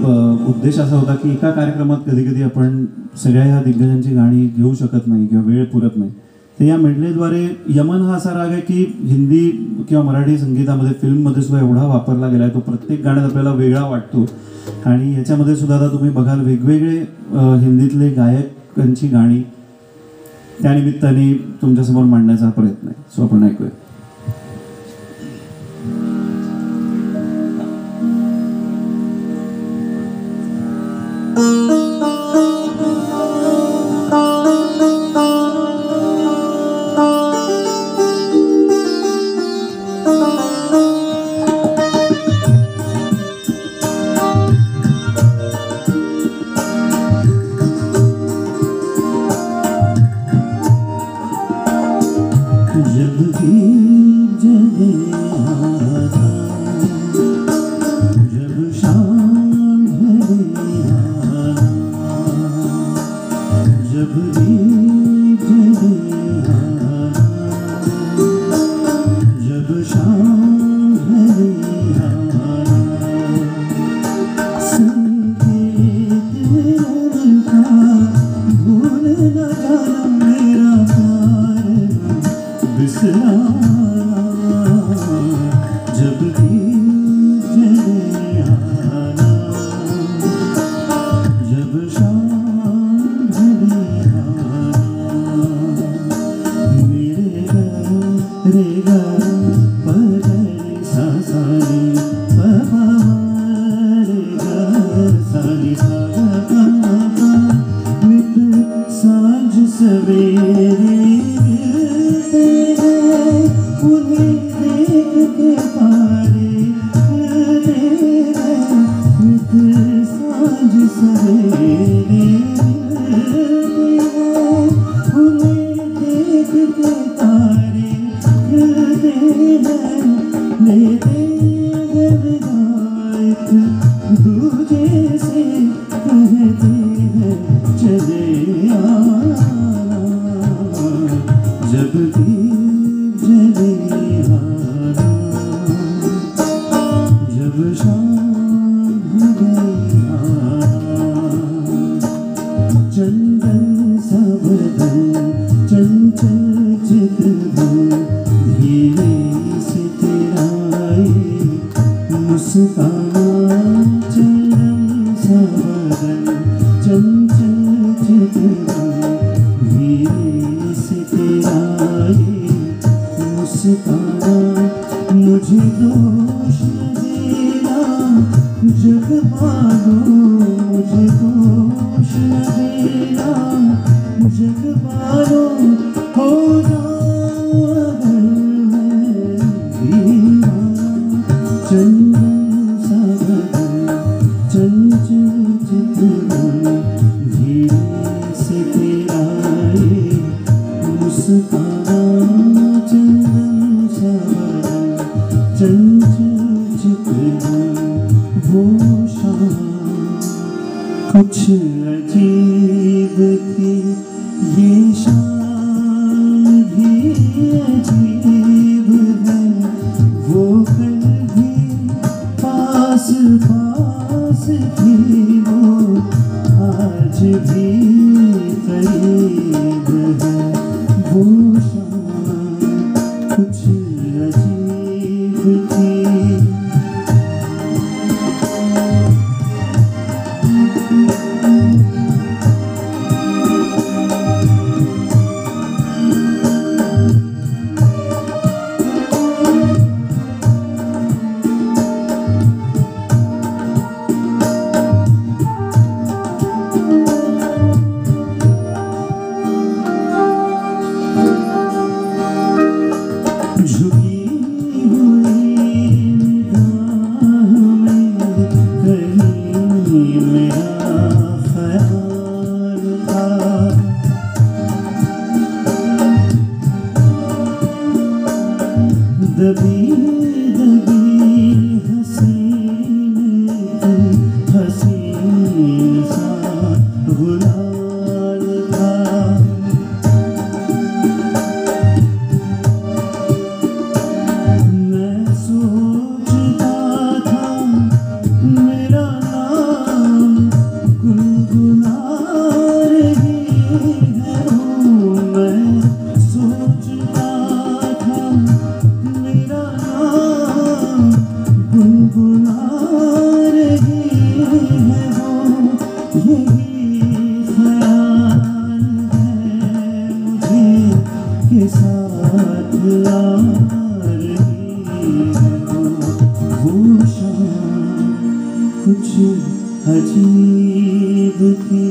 उद्देश असा होता की एका कार्यक्रमात कधी कधी आपण सगळ्या ह्या दिग्गजांची गाणी घेऊ शकत नाही किंवा वेळ पुरत नाही. तर या मेडलेद्वारे यमन हा असा राग आहे की हिंदी किंवा मराठी संगीतामध्ये फिल्ममध्ये सुद्धा एवढा वापरला गेला आहे, तो प्रत्येक गाण्यात आपल्याला वेगळा वाटतो. आणि याच्यामध्ये सुद्धा आता तुम्ही बघाल वेगवेगळे हिंदीतले गायकांची गाणी त्यानिमित्ताने तुमच्यासमोर मांडण्याचा प्रयत्न आहे. सो आपण ऐकूया. कुछ अजीब थी ये शाम भी अजीब है, वो कल भी पास पास थी, वो आज भी करीब है, वो शाम कुछ अजीब थी. कुछ अजीब थी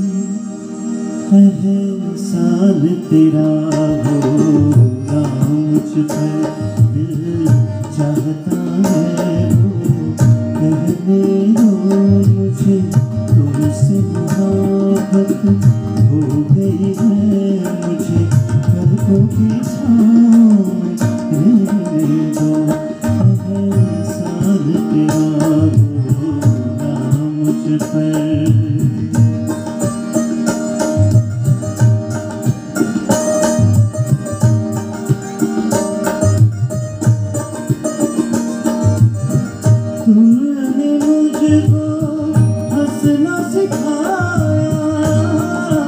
एहसान तेरा होगा मुझ पर दिल चाहता है वो कहने दो मुझे तुमसे मोहब्बत हो गई है मुझे पलकों की छाँव में रहने दो एहसान तेरा होगा मुझ पर तुमने मुझको हंसना सिखाया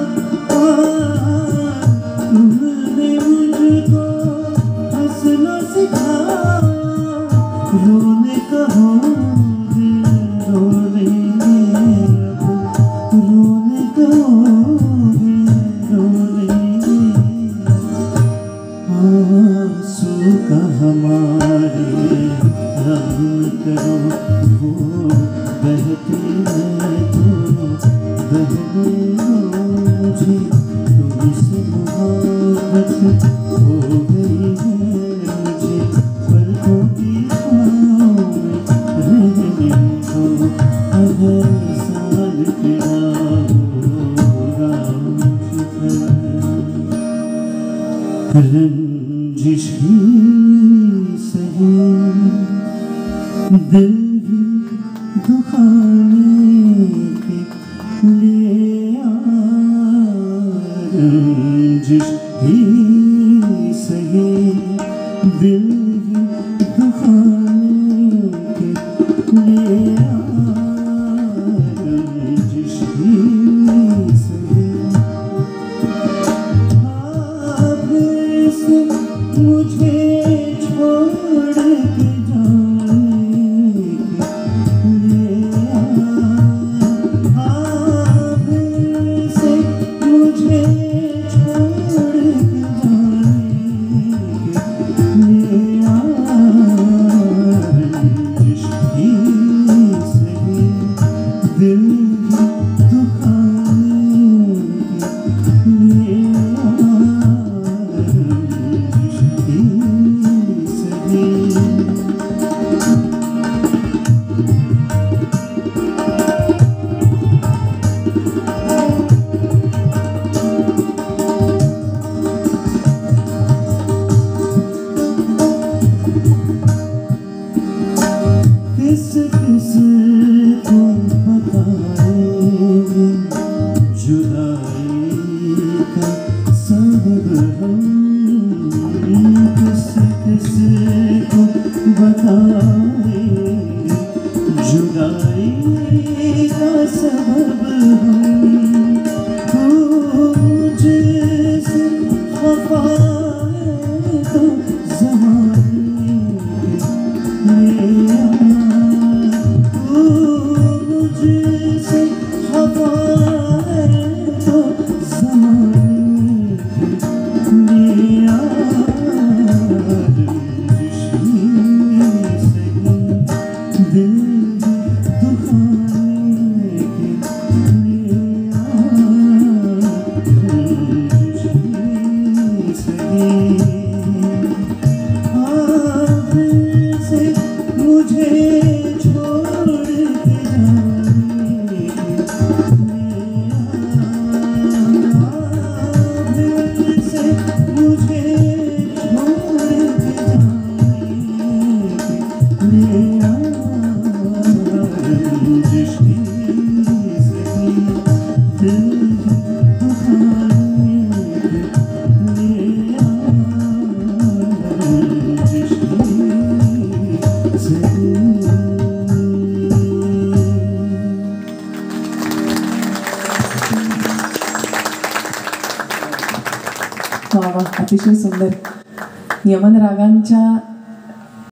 तुमने मुझको हंसना सिखाया रोने कहोगे रोलेंगे अब रोने कहोगे रोलेंगे आंसू का हमारे रहम करो वो बहते हैं तो बहने दो मुझे तुमसे मोहब्बत हो गई है मुझे पलकों की छाँव में रहने दो एहसान तेरा होगा मुझ पर रंजिश ही सही दिल ही दुखाने के लिए रंजिश ही सही दिल ही दुखाने के लिए रंजिश ही सही आप से मुझे छोड़ के अतिशय सुंदर यमन रागांच्या